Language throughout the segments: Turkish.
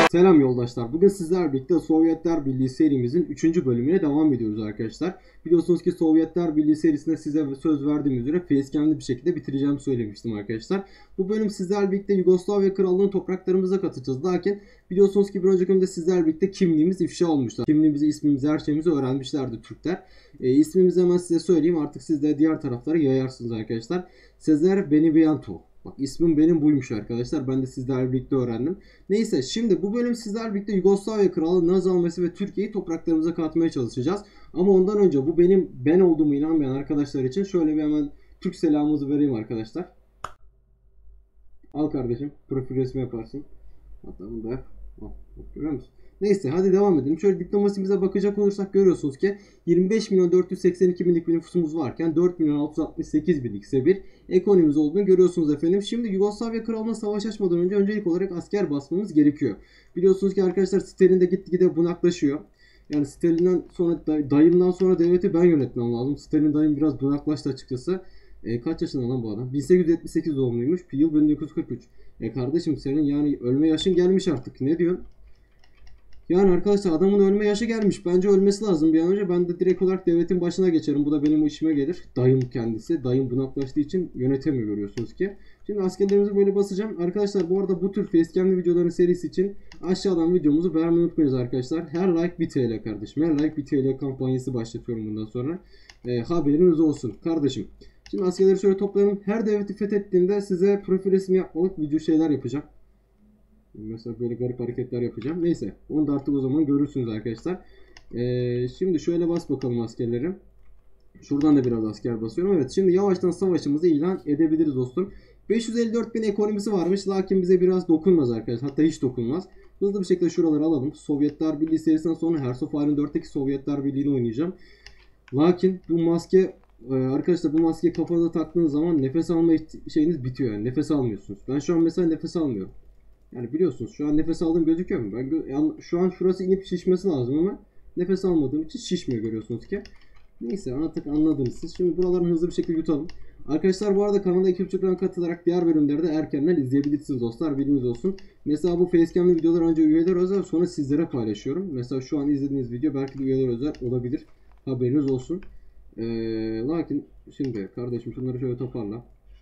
Selam yoldaşlar. Bugün sizlerle birlikte Sovyetler Birliği serimizin 3. bölümüne devam ediyoruz arkadaşlar. Biliyorsunuz ki Sovyetler Birliği serisinde size söz verdiğim üzere facecam'li bir şekilde bitireceğimi söylemiştim arkadaşlar. Bu bölüm sizlerle birlikte Yugoslavya Krallığı'nın topraklarımıza katacağız. Lakin biliyorsunuz ki bir önceki bölümde sizlerle birlikte kimliğimiz ifşa olmuştu. Kimliğimizi, ismimizi, her şeyimizi öğrenmişlerdi Türkler. İsmimizi hemen size söyleyeyim, artık siz de diğer taraflara yayarsınız arkadaşlar. Sezer Beniviento. Bak, ismim benim buymuş arkadaşlar. Ben de sizlerle birlikte öğrendim. Neyse, şimdi bu bölüm sizlerle birlikte Yugoslavya Kralı Nazalmesi ve Türkiye'yi topraklarımıza katmaya çalışacağız. Ama ondan önce bu benim ben olduğumu inanmayan arkadaşlar için şöyle bir hemen Türk selamımızı vereyim arkadaşlar. Al kardeşim, profil resmi yaparsın. Hatta bunu da yap. Al, görüyor musun? Neyse, hadi devam edelim. Şöyle diplomasimize bakacak olursak görüyorsunuz ki 25.482.000'lik bir nüfusumuz varken 4.668.000'lik ise bir ekonomimiz olduğunu görüyorsunuz efendim. Şimdi Yugoslavya Krallığı'na savaş açmadan önce öncelik olarak asker basmamız gerekiyor. Biliyorsunuz ki arkadaşlar, Stalin de gitgide bunaklaşıyor. Yani Stalin'den sonra, dayımdan sonra devleti ben yönetmem lazım. Stalin dayım biraz bunaklaştı açıkçası. Kaç yaşında lan bu adam? 1878 doğumluymuş. Yıl 1943. Kardeşim, senin yani ölme yaşın gelmiş artık. Ne diyorsun? Yani arkadaşlar, adamın ölme yaşı gelmiş. Bence ölmesi lazım bir an önce. Ben de direkt olarak devletin başına geçerim. Bu da benim işime gelir. Dayım kendisi. Dayım bunaklaştığı için yönetemiyor, görüyorsunuz ki. Şimdi askerlerimizi böyle basacağım. Arkadaşlar, bu arada bu tür facecam'li videoların serisi için aşağıdan videomuzu beğenmeyi unutmayınız arkadaşlar. Her like 1 TL kardeşim. Her like 1 TL kampanyası başlatıyorum bundan sonra. Haberiniz olsun kardeşim. Şimdi askerleri şöyle toplayalım. Her devleti fethettiğimde size profil resmi yapmalık video şeyler yapacağım. Mesela böyle garip hareketler yapacağım. Neyse, onu da artık o zaman görürsünüz arkadaşlar. Şimdi şöyle bas bakalım askerlerim. Şuradan da biraz asker basıyorum. Evet, şimdi yavaştan savaşımızı ilan edebiliriz dostum. 554.000 ekonomisi varmış. Lakin bize biraz dokunmaz arkadaşlar. Hatta hiç dokunmaz. Hızlı bir şekilde şuraları alalım. Sovyetler Birliği serisinden sonra Hearts of Iron 4'teki Sovyetler Birliği'ni oynayacağım. Lakin bu maske arkadaşlar, bu maskeyi kafanıza taktığınız zaman nefes alma şeyiniz bitiyor. Yani nefes almıyorsunuz. Ben şu an mesela nefes almıyorum. Yani biliyorsunuz, şu an nefes aldığım gözüküyor mu? Yani şu an şurası inip şişmesi lazım ama nefes almadığım için şişmiyor, görüyorsunuz ki. Neyse, artık anladınız siz. Şimdi buraları hızlı bir şekilde yutalım. Arkadaşlar, bu arada kanala 2.5 liradan katılarak diğer bölümleri de erkenden izleyebilirsiniz dostlar, bilginiz olsun. Mesela bu facecam'lı videolar önce üyeler özel, sonra sizlere paylaşıyorum. Mesela şu an izlediğiniz video belki de üyeler özel olabilir. Haberiniz olsun. Lakin şimdi kardeşim, şunları şöyle toparla.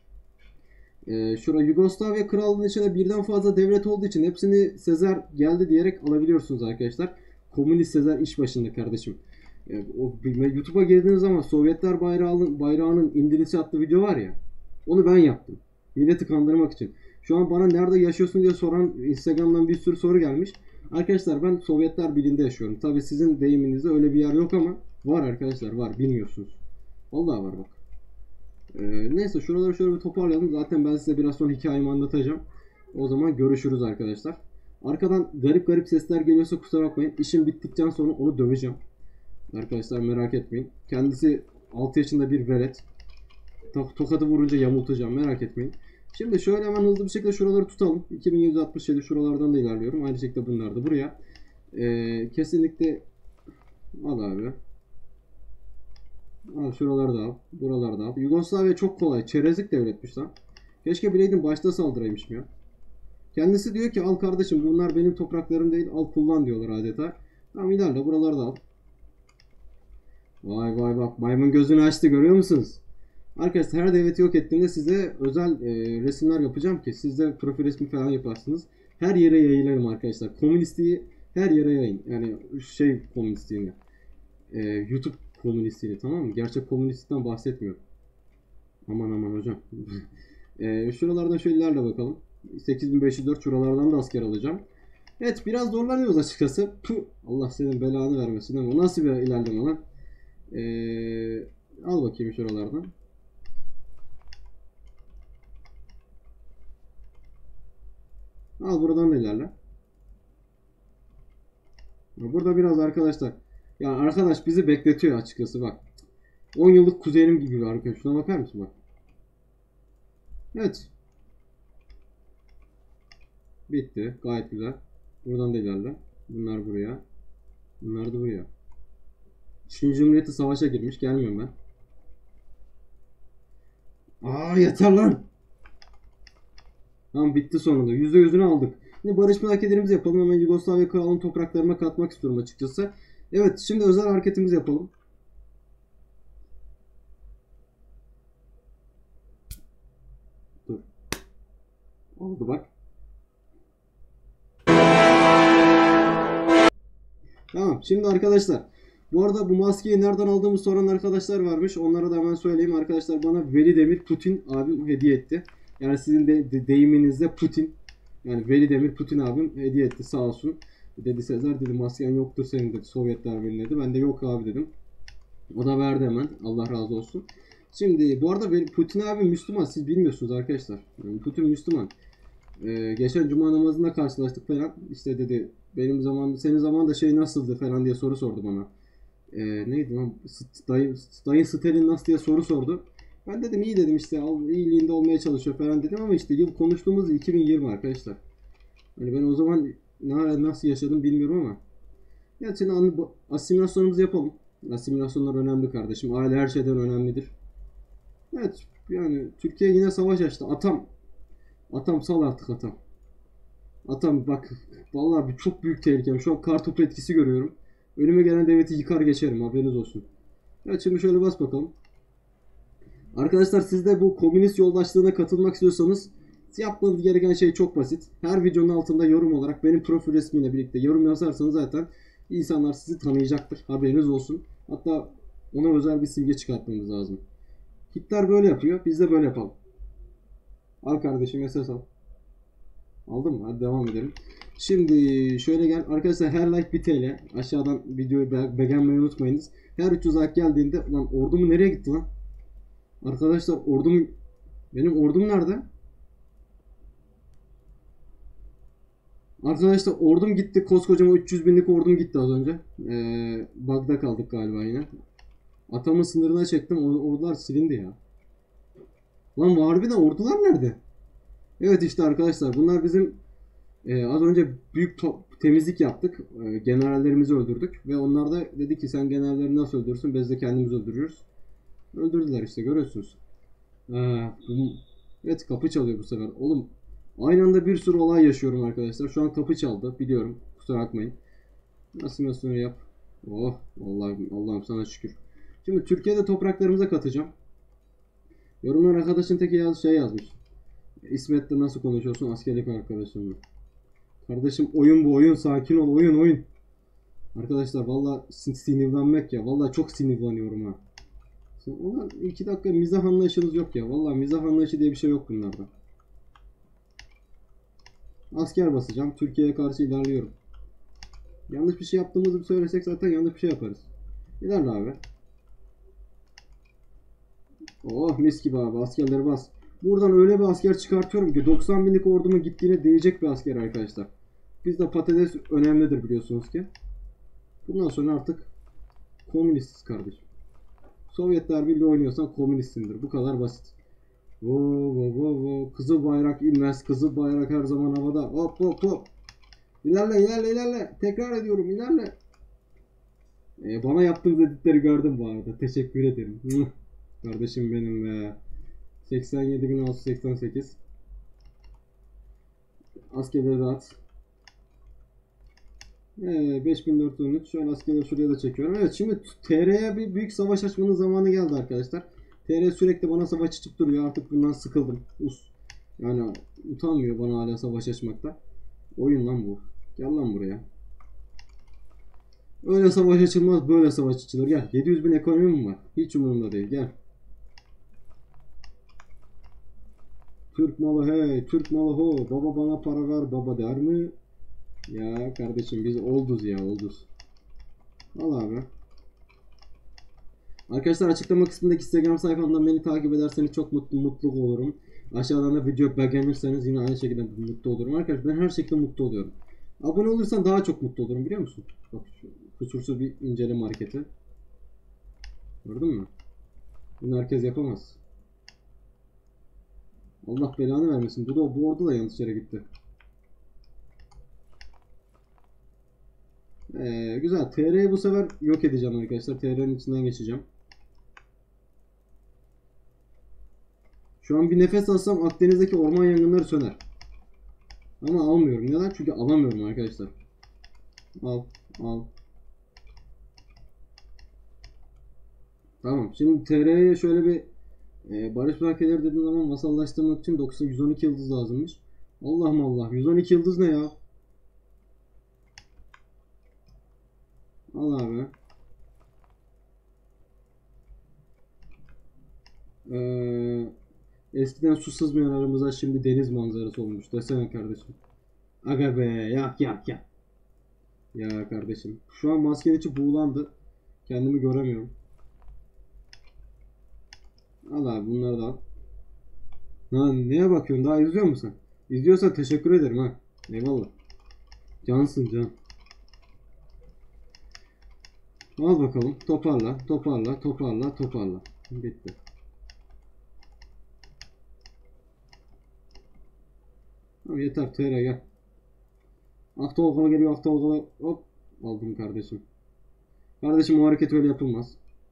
Şurada Yugoslavya Krallığı'nın içinde birden fazla devlet olduğu için hepsini Sezer geldi diyerek alabiliyorsunuz arkadaşlar. Komünist Sezer iş başında kardeşim. YouTube'a girdiğiniz zaman Sovyetler bayrağının İngilizce adlı video var ya. Onu ben yaptım. Milleti kandırmak için. Şu an bana nerede yaşıyorsun diye soran Instagram'dan bir sürü soru gelmiş. Arkadaşlar, ben Sovyetler Birliği'nde yaşıyorum. Tabi sizin deyiminizde öyle bir yer yok ama var arkadaşlar, var, bilmiyorsunuz. Vallahi var bak. Neyse, şuraları şöyle bir toparlayalım. Zaten ben size biraz sonra hikayemi anlatacağım. O zaman görüşürüz arkadaşlar. Arkadan garip garip sesler geliyorsa kusura bakmayın. İşim bittikten sonra onu döveceğim. Arkadaşlar, merak etmeyin. Kendisi 6 yaşında bir velet. Tokadı vurunca yamultacağım, merak etmeyin. Şimdi şöyle hemen hızlı bir şekilde şuraları tutalım. 2767 şuralardan da ilerliyorum. Aynı şekilde bunlar da buraya. Kesinlikle al abi. Al, şuraları da al. Buraları da al. Yugoslavya çok kolay. Çerezlik devletmiş lan. Keşke bileydim, başta saldıraymışım ya. Kendisi diyor ki al kardeşim, bunlar benim topraklarım değil, al kullan diyorlar adeta. Tamam, ilerle, buraları da al. Vay vay, bak maymun gözünü açtı, görüyor musunuz? Arkadaşlar, her devleti yok ettiğimde size özel resimler yapacağım ki siz de profil resmi falan yaparsınız. Her yere yayılırım arkadaşlar. Komünistliği her yere yayın. Yani komünistliğini. YouTube komünistliğini, tamam mı? Gerçek komünistlikten bahsetmiyorum. Aman aman hocam. Şuralardan şöyle ilerle bakalım. 8504 şuralardan da asker alacağım. Evet, biraz zorlanıyoruz açıkçası. Allah senin belanı vermesin ama o nasıl bir ilerleme lan? Al bakayım şuralardan. Al, buradan da ilerle. Burada biraz arkadaşlar. Ya arkadaş bizi bekletiyor açıkçası, bak. 10 yıllık kuzenim gibi bir arkadaş. Şuna bakar mısın bak. Evet. Bitti. Gayet güzel. Buradan da ilerle. Bunlar buraya. Bunlar da buraya. Çin Cumhuriyeti savaşa girmiş. Gelmiyorum ben. Yeter lan. Tamam, bitti sonunda. %100'ünü aldık. Şimdi barış müzakerelerimizi yapalım. Hemen Yugoslavya kralının topraklarıma katmak istiyorum açıkçası. Evet, şimdi özel hareketimizi yapalım. Dur. Oldu bak. Tamam. Şimdi arkadaşlar, bu arada bu maskeyi nereden aldığımı soran arkadaşlar varmış. Onlara da hemen söyleyeyim. Arkadaşlar bana Velidemir Putin abim hediye etti. Yani sizin de deyiminizde Putin. Yani Velidemir Putin abim hediye etti sağ olsun. Dedi Sezer dedi masken yoktur senin dedi. Sovyetler Birliği dedi. Ben de yok abi dedim. O da verdi hemen. Allah razı olsun. Şimdi bu arada Putin abi Müslüman. Siz bilmiyorsunuz arkadaşlar. Yani Putin Müslüman. Geçen cuma namazında karşılaştık falan. İşte dedi benim zaman senin zaman da şey nasıldı falan diye soru sordu bana. Neydi lan? Dayın Stalin nasıl diye soru sordu. Ben dedim iyi dedim işte iyiliğinde olmaya çalışıyor falan dedim ama işte yıl konuştuğumuz 2020 arkadaşlar. Hani ben o zaman nasıl yaşadım bilmiyorum ama. Ya şimdi asimilasyonumuzu yapalım. Asimilasyonlar önemli kardeşim. Aile her şeyden önemlidir. Evet yani Türkiye yine savaş açtı. Atam sal artık atam. Atam bak vallahi bir çok büyük tehlikem. Şu an kartopu etkisi görüyorum. Önüme gelen devleti yıkar geçerim haberiniz olsun. Evet şimdi şöyle bas bakalım. Arkadaşlar siz de bu komünist yoldaşlığına katılmak istiyorsanız yapmanız gereken şey çok basit. Her videonun altında yorum olarak benim profil resmiyle birlikte yorum yazarsanız zaten insanlar sizi tanıyacaktır. Haberiniz olsun. Hatta ona özel bir simge çıkartmamız lazım. Hitler böyle yapıyor. Biz de böyle yapalım. Al kardeşim SS al. Aldın mı? Hadi devam edelim. Şimdi şöyle gel. Arkadaşlar her like 1 TL. Aşağıdan videoyu beğenmeyi unutmayınız. Her 300 like geldiğinde ulan ordumu nereye gitti lan? Arkadaşlar benim ordum nerede? Arkadaşlar ordum gitti. Koskocaman 300 binlik ordum gitti az önce. Bug'da kaldık galiba yine. Atamın sınırına çektim. Ordular silindi ya. Lan harbiden ordular nerede? Evet işte arkadaşlar bunlar bizim az önce büyük temizlik yaptık. Generallerimizi öldürdük. Ve onlar da dedi ki sen generalleri nasıl öldürürsün? Biz de kendimiz öldürüyoruz. Öldürdüler işte görüyorsunuz. Evet kapı çalıyor bu sefer. Oğlum aynı anda bir sürü olay yaşıyorum arkadaşlar. Şu an kapı çaldı biliyorum. Kusura bakmayın. Asimilasyonu yap. Oh vallahi Allah'ım sana şükür. Şimdi Türkiye'de topraklarımıza katacağım. Yorumlar arkadaşın teki yazmış. İsmet'le nasıl konuşuyorsun askerlik arkadaşımla? Kardeşim oyun bu oyun sakin ol oyun. Arkadaşlar vallahi sinirlenmek ya. Vallahi çok sinirleniyorum ha. Ulan 2 dakika mizah anlayışınız yok ya. Vallahi mizah anlayışı diye bir şey yok bunlarda. Asker basacağım. Türkiye'ye karşı ilerliyorum. Yanlış bir şey yaptığımızı söylesek zaten yanlış bir şey yaparız. İlerle abi. Oh mis gibi abi askerleri bas. Buradan öyle bir asker çıkartıyorum ki 90 binlik ordumun gittiğine değecek bir asker arkadaşlar. Bizde patates önemlidir biliyorsunuz ki. Bundan sonra artık komünistiz kardeşim. Sovyetler Birliği oynuyorsan komünistsindir. Bu kadar basit. Kızıl bayrak inmez. Kızıl bayrak her zaman havada. Hop. İlerle. Tekrar ediyorum ilerle. Bana yaptığın dedikleri gördüm bu arada. Teşekkür ederim. Kardeşim benim be. 87.688. Askerleri dağıt. 5413. Şöyle askerleri şuraya da çekiyorum. Evet şimdi TR'ye bir büyük savaş açmanın zamanı geldi arkadaşlar. TR sürekli bana savaş açıp duruyor. Artık bundan sıkıldım. Yani utanmıyor bana hala savaş açmakta. Oyun lan bu. Gel lan buraya. Öyle savaş açılmaz böyle savaş açılır. Gel 700 bin ekonomim var. Hiç umurumda değil gel. Türk malı hey Türk malı ho. Baba bana para ver baba der mi? Ya kardeşim biz olduz ya olduz. Al abi. Arkadaşlar açıklama kısmındaki Instagram sayfamdan beni takip ederseniz çok mutlu olurum. Aşağıdan da video beğenirseniz yine aynı şekilde mutlu olurum. Arkadaşlar ben her şekilde mutlu oluyorum. Abone olursan daha çok mutlu olurum biliyor musun? Bak şu kusursuz bir inceleme hareketi. Gördün mü? Bunu herkes yapamaz. Allah belanı vermesin. Bu orada da yanlış yere gitti. Güzel. TR'yi bu sefer yok edeceğim arkadaşlar. TR'nin içinden geçeceğim. Şu an bir nefes alsam Akdeniz'deki orman yangınları söner. Ama almıyorum. Neden? Çünkü alamıyorum arkadaşlar. Al. Al. Tamam. Şimdi TR'ye şöyle bir barış belgeleri dediğim zaman masallaştırmak için 112 yıldız lazımmış. Allah'ım Allah. 112 yıldız ne ya? Al abi. Eskiden su sızmayan aramıza şimdi deniz manzarası olmuş. Desene kardeşim. Aga be. Yak yak yak. Ya kardeşim. Şu an maskenin içi buğulandı. Kendimi göremiyorum. Al abi bunları da al. Lan neye bakıyorsun? Daha izliyor musun? İzliyorsan teşekkür ederim ha. Eyvallah. Cansın can. Al bakalım. Toparla. Toparla. Toparla. Toparla. Bitti. Tamam yeter. TR gel. Akta Okala geliyor. Akta Okala. Hop. Aldım kardeşim. Kardeşim o hareket öyle yapılmaz.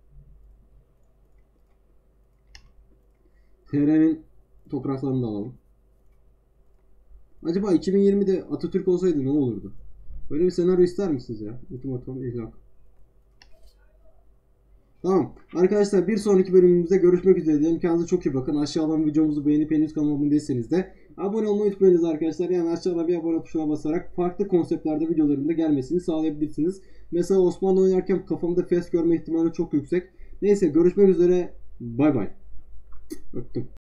TR'nin topraklarını da alalım. Acaba 2020'de Atatürk olsaydı ne olurdu? Böyle bir senaryo ister misiniz ya? Ultimatum ihlak. Tamam. Arkadaşlar bir sonraki bölümümüzde görüşmek üzere diyelim. Kendinize çok iyi bakın. Aşağıdan videomuzu beğenip henüz kanalıma abone değilseniz de abone olmayı unutmayınız arkadaşlar. Yani aşağıda bir abone tuşuna basarak farklı konseptlerde videolarımda gelmesini sağlayabilirsiniz. Mesela Osmanlı oynarken kafamda fes görme ihtimali çok yüksek. Neyse görüşmek üzere. Bay bay. Öptüm.